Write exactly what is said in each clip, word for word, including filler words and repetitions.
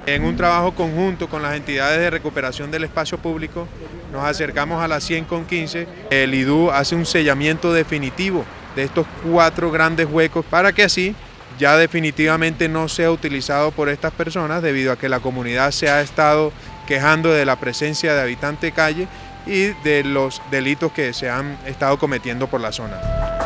En un trabajo conjunto con las entidades de recuperación del espacio público, nos acercamos a la cien con quince. El I D U hace un sellamiento definitivo de estos cuatro grandes huecos para que así ya definitivamente no sea utilizado por estas personas, debido a que la comunidad se ha estado quejando de la presencia de habitantes de calle y de los delitos que se han estado cometiendo por la zona.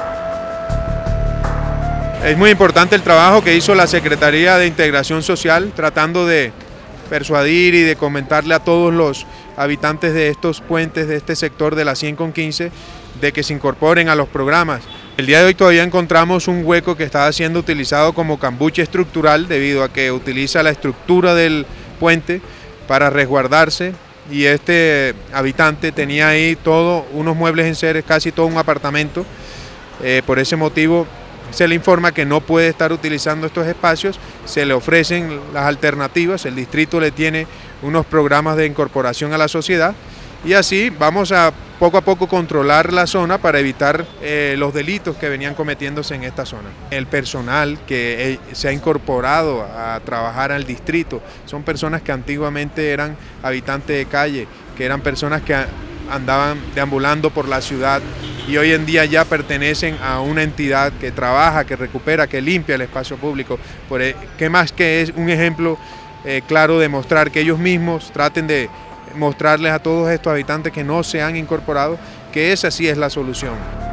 Es muy importante el trabajo que hizo la Secretaría de Integración Social, tratando de persuadir y de comentarle a todos los habitantes de estos puentes, de este sector de la cien con quince, de que se incorporen a los programas. El día de hoy todavía encontramos un hueco que estaba siendo utilizado como cambuche estructural, debido a que utiliza la estructura del puente para resguardarse, y este habitante tenía ahí todos unos muebles en seres, casi todo un apartamento. Eh, por ese motivo se le informa que no puede estar utilizando estos espacios, se le ofrecen las alternativas, el distrito le tiene unos programas de incorporación a la sociedad, y así vamos a poco a poco controlar la zona para evitar eh, los delitos que venían cometiéndose en esta zona. El personal que eh, se ha incorporado a trabajar al distrito son personas que antiguamente eran habitantes de calle, que eran personas que andaban deambulando por la ciudad y hoy en día ya pertenecen a una entidad que trabaja, que recupera, que limpia el espacio público. Por, ¿Qué más que es un ejemplo eh, claro de mostrar que ellos mismos traten de mostrarles a todos estos habitantes que no se han incorporado que esa sí es la solución?